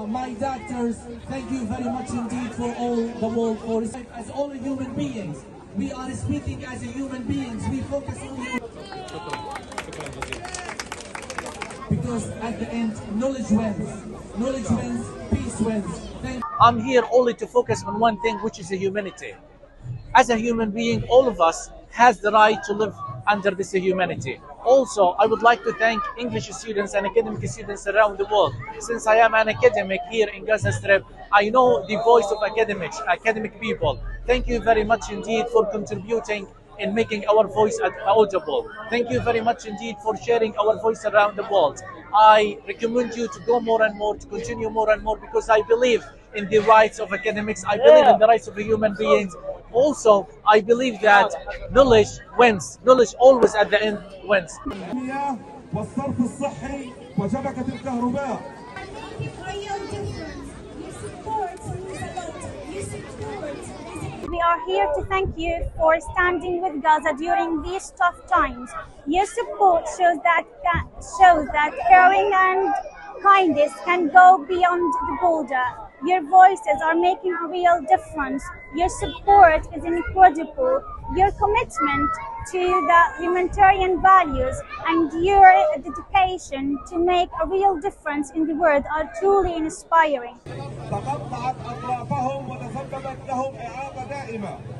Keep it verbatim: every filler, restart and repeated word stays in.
my doctors, thank you very much indeed for all the world for as all human beings. We are speaking as a human beings. We focus only on because at the end, knowledge wins. Knowledge wins, peace wins. Thank I'm here only to focus on one thing, which is the humanity. As a human being, all of us has the right to live under this humanity. Also, I would like to thank English students and academic students around the world. Since I am an academic here in Gaza Strip, I know the voice of academics, academic people. Thank you very much indeed for contributing in making our voice audible. Thank you very much indeed for sharing our voice around the world. I recommend you to go more and more, to continue more and more, because I believe in the rights of academics. I believe in the rights of human beings. Also, I believe that knowledge wins. Knowledge always at the end wins. والصرف الصحي وشبكة الكهرباء. We are here to thank you for standing with Gaza during these tough times. Your support shows that shows that caring and kindness can go beyond the border. Your voices are making a real difference. Your support is incredible. Your commitment to the humanitarian values and your dedication to make a real difference in the world are truly inspiring. تقطعت أطرافهم وتسببت لهم إعاقة دائمة.